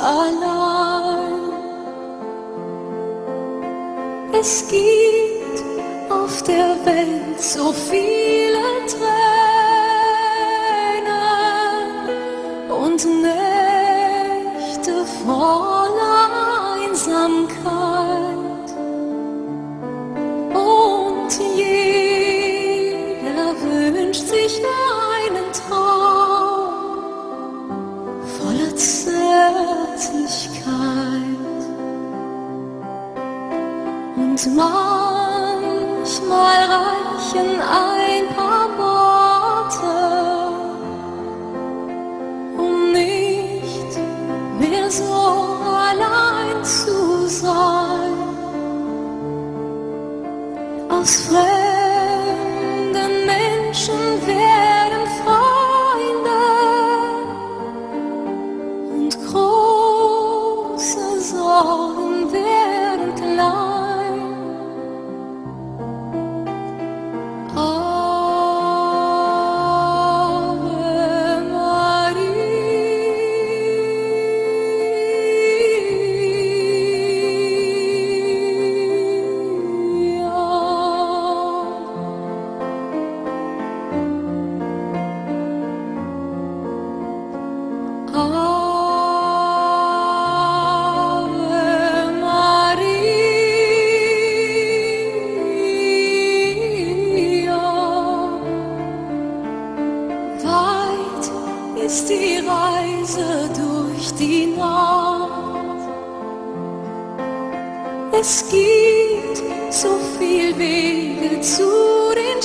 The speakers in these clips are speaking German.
allein. Es gibt auf der Welt so viele Tränen und Nächte voller Einsamkeit. Und jeder wünscht sich einen Traum voller Zärtlichkeit. Und manchmal reichen ein paar Worte, um nicht mehr so allein zu sein. Aus fremden Menschen werden Freunde und große Sorgen werden klein. Ist die Reise durch die Nacht. Es gibt so viel Wege zu den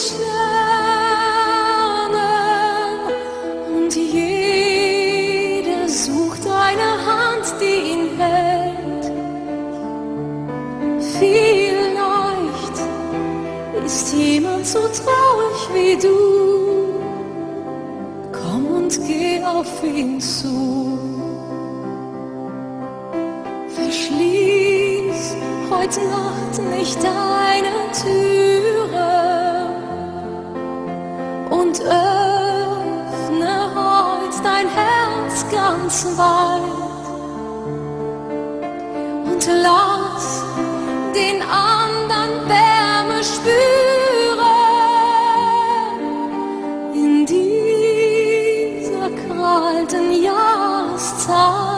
Sternen und jeder sucht eine Hand, die ihn hält. Vielleicht ist jemand so traurig wie du. Komm und geh auf ihn zu. Verschließ heute Nacht nicht deine Türe und öffne heute dein Herz ganz weit und lass den anderen Wärme spüren. Kalten Jahreszeit.